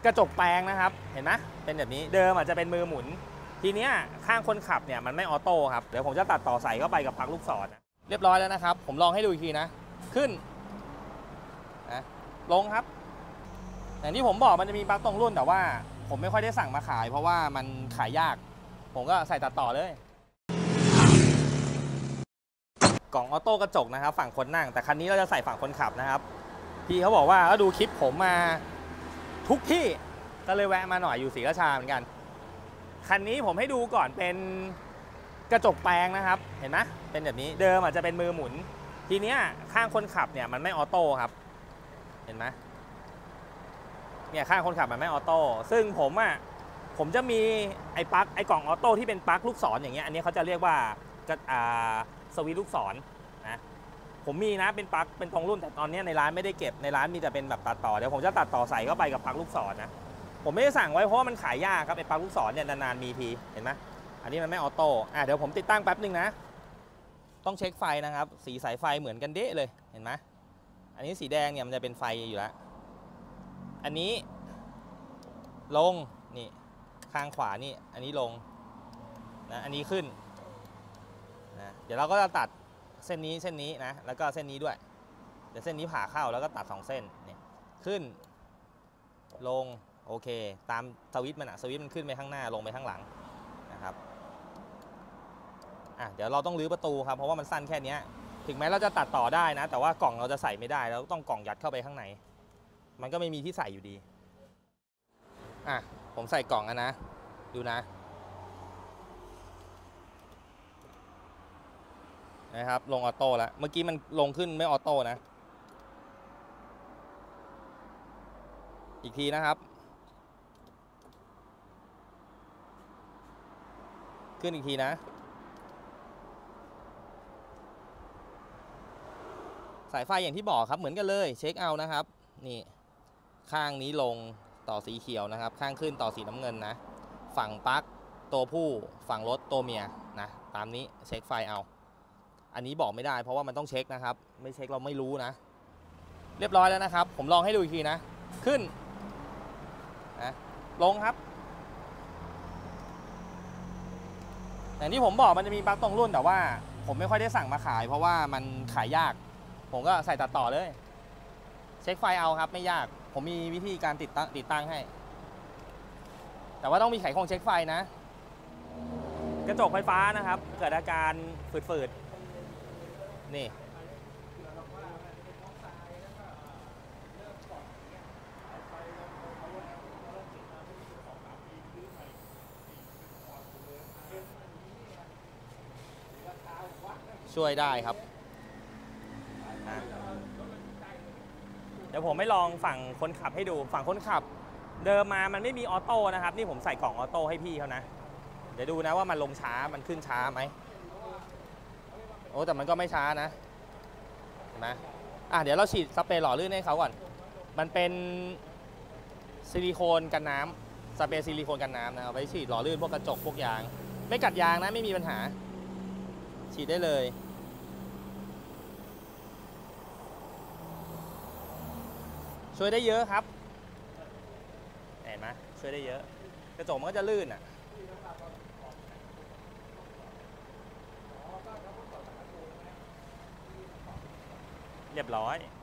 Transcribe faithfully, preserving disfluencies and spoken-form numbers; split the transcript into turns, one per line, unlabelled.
กระจกแปลงนะครับเห็นไหมเป็นแบบนี้เดิมอาจจะเป็นมือหมุนทีเนี้ยข้างคนขับเนี่ยมันไม่ออโต้ครับเดี๋ยวผมจะตัดต่อใส่เข้าไปกับปลั๊กลูกศรนะเรียบร้อยแล้วนะครับผมลองให้ดูอีกทีนะขึ้นนะลงครับอย่างที่ผมบอกมันจะมีปลั๊กตรงรุ่นแต่ว่าผมไม่ค่อยได้สั่งมาขายเพราะว่ามันขายยากผมก็ใส่ตัดต่อเลยกล่องออโต้กระจกนะครับฝั่งคนนั่งแต่คันนี้เราจะใส่ฝั่งคนขับนะครับพี่เขาบอกว่าก็ดูคลิปผมมาทุกที่ก็เลยแวะมาหน่อยอยู่ศรีราชาเหมือนกันคันนี้ผมให้ดูก่อนเป็นกระจกแปลงนะครับเห็นไหมเป็นแบบนี้เดิมอาจจะเป็นมือหมุนทีเนี้ยข้างคนขับเนี่ยมันไม่ออโต้ครับเห็นไหมเนี่ยข้างคนขับมันไม่ออโต้ซึ่งผมอ่ะผมจะมีไอ้ปลั๊กไอ้กล่องออโต้ที่เป็นปลั๊กลูกศรอย่างเงี้ยอันนี้เขาจะเรียกว่าอ่าสวิตช์ลูกศรนะผมมีนะเป็นปลั๊กเป็นตรงรุ่นแต่ตอนนี้ในร้านไม่ได้เก็บในร้านมีแต่เป็นแบบตัดต่อเดี๋ยวผมจะตัดต่อใส่เข้าไปกับปลั๊กลูกศรนะผมไม่ได้สั่งไว้เพราะว่ามันขายยากครับไอ้ปลั๊กลูกศรเนี่ยนานๆมีทีเห็นไหมอันนี้มันไม่ออโต้อ่ะเดี๋ยวผมติดตั้งแป๊บนึงนะต้องเช็คไฟนะครับสีสายไฟเหมือนกันเด๊ะเลยเห็นไหมอันนี้สีแดงเนี่ยมันจะเป็นไฟอยู่แล้วอันนี้ลงนี่ข้างขวานี่อันนี้ลงนะอันนี้ขึ้นนะเดี๋ยวเราก็จะตัดเส้นนี้เส้นนี้นะแล้วก็เส้นนี้ด้วยเดี๋ยวเส้นนี้ผ่าเข้าแล้วก็ตัดสองเส้นเนี่ยขึ้นลงโอเคตามสวิตช์มันอะสวิตช์มันขึ้นไปข้างหน้าลงไปข้างหลังนะครับอ่ะเดี๋ยวเราต้องรื้อประตูครับเพราะว่ามันสั้นแค่นี้ถึงแม้เราจะตัดต่อได้นะแต่ว่ากล่องเราจะใส่ไม่ได้เราต้องกล่องยัดเข้าไปข้างในมันก็ไม่มีที่ใส่อยู่ดีอ่ะผมใส่กล่องอะนะดูนะนะครับลงออโต้แล้วเมื่อกี้มันลงขึ้นไม่ออโต้นะอีกทีนะครับขึ้นอีกทีนะสายไฟอย่างที่บอกครับเหมือนกันเลยเช็คเอานะครับนี่ข้างนี้ลงต่อสีเขียวนะครับข้างขึ้นต่อสีน้ำเงินนะฝั่งปลั๊กตัวผู้ฝั่งรถตัวเมียนะตามนี้เช็คไฟเอาอันนี้บอกไม่ได้เพราะว่ามันต้องเช็คนะครับไม่เช็คเราไม่รู้นะเรียบร้อยแล้วนะครับผมลองให้ดูอีกทีนะขึ้นนะลงครับอย่างที่ผมบอกมันจะมีปลั๊กตรงรุ่นแต่ว่าผมไม่ค่อยได้สั่งมาขายเพราะว่ามันขายยากผมก็ใส่ตัดต่อเลยเช็คไฟเอาครับไม่ยากผมมีวิธีการติดตั้งติดตั้งให้แต่ว่าต้องมีไขควงเช็คไฟนะกระจกไฟฟ้านะครับเกิดอาการฝืดๆนี่ช่วยได้ครับเดี๋ยวผมไม่ลองฝั่งคนขับให้ดูฝั่งคนขับเดิมมามันไม่มีออโต้นะครับนี่ผมใส่กล่องออโต้ให้พี่เขานะเดี๋ยวดูนะว่ามันลงช้ามันขึ้นช้าไหมโอ้แต่มันก็ไม่ช้านะเห็นไหมอ่ะเดี๋ยวเราฉีดสเปรย์หล่อลื่นให้เขาก่อนมันเป็นซิลิโคนกันน้ำสเปรย์ซิลิโคนกันน้ำนะครับไว้ฉีดหล่อลื่นพวกกระจกพวกยางไม่กัดยางนะไม่มีปัญหาฉีดได้เลยช่วยได้เยอะครับเห็นไหมช่วยได้เยอะกระจกมันก็จะลื่นอ่ะเรียบร้อย